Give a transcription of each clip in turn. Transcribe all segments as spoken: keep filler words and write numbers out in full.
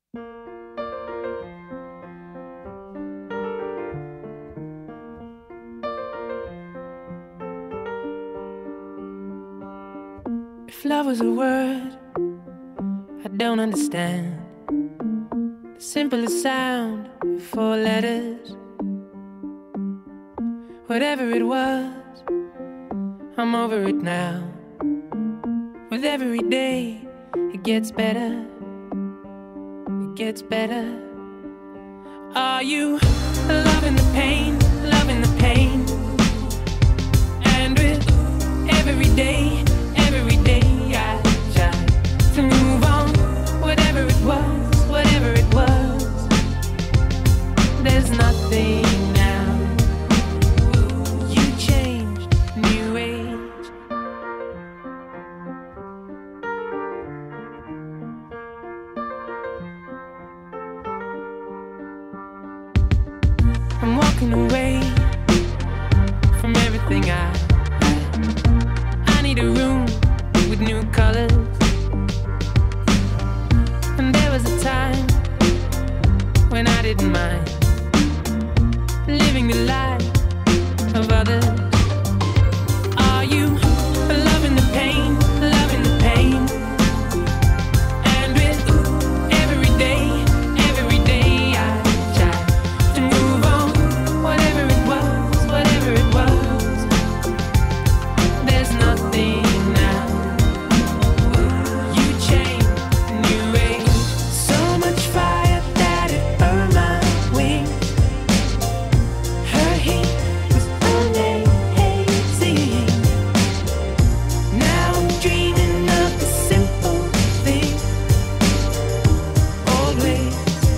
If love was a word I don't understand, the simplest sound, four letters. Whatever it was, I'm over it now. With every day, it gets better. It gets better. Are you loving the pain, loving the pain? And with every day, every day I try to move on. Whatever it was, whatever it was, there's nothing now. You changed, new age. I'm walking away from everything I had. I need a room with new colors. And there was a time when I didn't mind living the life of others. Are you loving the pain, loving the pain? And with every day, every day I try to move on. Whatever it was, whatever it was, there's nothing now. You changed, new age. So much fire that it burned my wings. Her heat was amazing. Now I'm dreaming of the simple thing. Always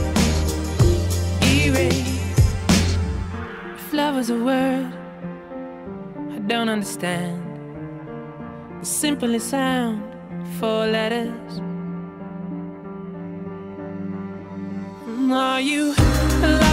erase. If love was a word I don't understand, the simplest sound, four letters. Are you alive?